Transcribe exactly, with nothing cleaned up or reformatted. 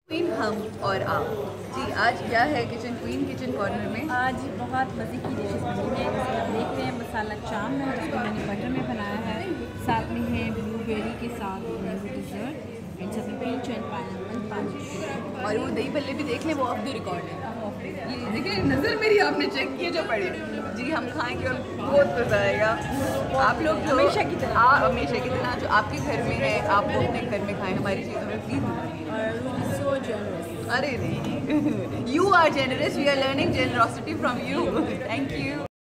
Queen हम और आप जी। आज क्या है किचन क्वीन किचन कॉर्नर में? आज बहुत मज़े की डिशेस बनी है। जैसे आप देख रहे हैं मसाला चाम है जिसको मैंने बटर में बनाया है। साथ में है ब्लूबेरी के साथ वो डिज़र्ट एंड साथ में पीच एंड पाइनएप्पल पानी। और वो दही भल्ले भी देख लें, वो ऑफ द रिकॉर्ड है। ये देखिए नज़र मेरी आपने चेक किए जो पड़े जी। हम खाएंगे और बहुत मज़ा आएगा। आप लोग जो हमेशा की तरह आप हमेशा की तरह जो आपके घर में है आप वो अपने घर में खाएं, हमारी चीज़ों में प्लीज़। So generous. अरे नहीं, you are generous, we are learning generosity from you. Thank you.